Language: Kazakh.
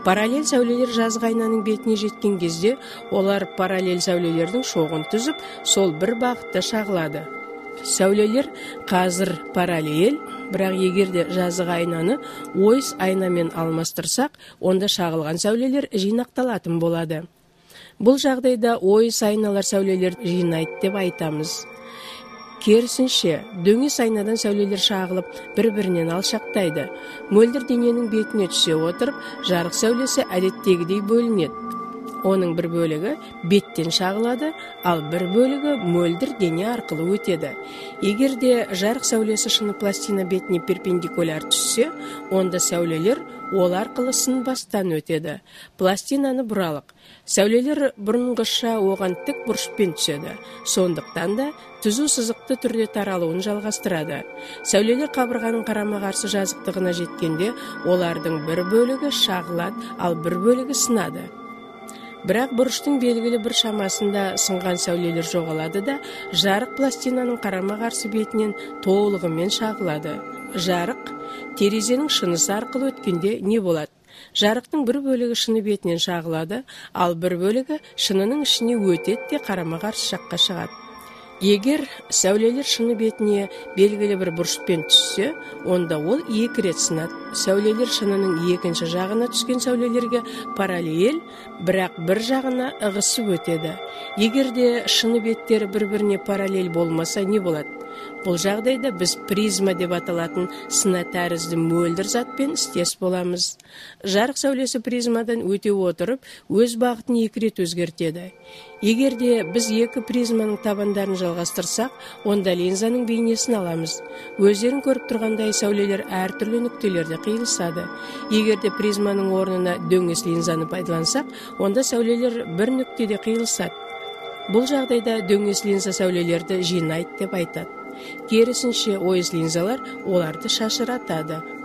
Параллель сәулелер жазғы айнаның бетіне жеткен кезде олар параллель сәулелердің шоғын түзіп, сол бір бағытта шағылады. Сәулелер қазір параллель, бірақ егерде жазғы айнаны ойыс айнамен алмастырсақ, онда шағылған сәулелер жинақталатын болады. Бұл жағдайда ойыс айналар сәулелер жинайды деп айтамыз. Керісінше, дөңес айнадан сәулелер шағылып, бір-бірінен алшақтайды. Мөлдір дененің бетіне түсе отырып, жарық сәулесі әдеттегідей бөлінеді. Оның бір бөлігі беттен шағылады, ал бір бөлігі мөлдір дене арқылы өтеді. Егерде жарық сәулесі шыны пластина бетіне перпендикуляр түссе, онда сәулелер ол арқылы сынбастан өтеді. Пластинаны бұралық. Сәулелер бұрынғыша оған тік бұрышпен түседі. Сондықтан да түзу сызықты түрде таралуын жалғастырады. Сәулелер қабырғаның қарама-қарсы жазықтығына жеткенде, олардың бір бөлігі шағылады, ал бір бөлігі сынады. Бірақ бұрыштың белгілі бір шамасында сынған сәулелер жоғалады да, жарық пластинаның қарама-қарсы бетінен толығымен шағылады. Жарық терезенің шынысы арқылы өткенде не болады? Жарықтың бір бөлігі шыны бетінен шағылады, ал бір бөлігі шынының ішіне өтеді де қарама-қарсы жаққа шығады. Егер сәулелер шыны бетіне белгілі бір бұрышпен түссе, онда ол екі рет сынады. Сәулелер шынының екінші жағына түскен сәулелерге параллель, бірақ бір жағына ығысып өтеді. Егерде шыны беттері бір-біріне параллель болмаса не болады? Бұл жағдайда біз призма деп аталатын сына тәрізді мөлдір затпен істес боламыз. Жарық сәулесі призмадан өте отырып, өз бағытын екі рет өзгертеді. Егерде біз екі призманың табандарын жалғастырсақ, онда линзаның бейнесін аламыз. Өздерін көріп тұрғандай сәулелер әртүрлі нүктелерде қиылысады. Егерде призманың орнына дөңес линзаны пайдалансақ, онда сәулелер бір нүктеде қиылысады. Бұл жағдайда дөңес линза сәулелерді жинайды деп айтады. Керісінше ойыс линзалар оларды шашыратады.